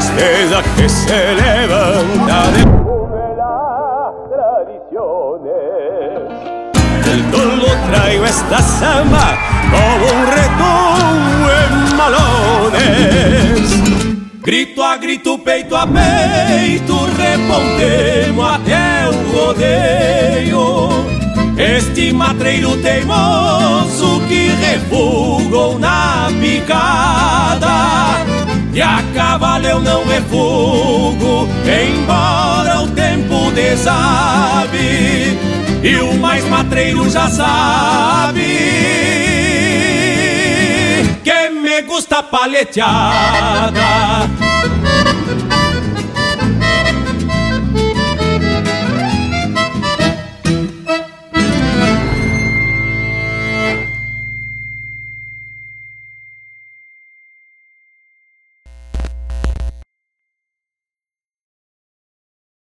tristeza que se levanta de las tradiciones. Del tolo traigo esta samba como un retumbo en malones. Grito a grito, peito a peito, repontemos até o rodeio. Este matreiro teimoso que refugou na picada, e a cavalo eu não refugo, embora o tempo desabe, e o mais matreiro já sabe que me gusta paleteada.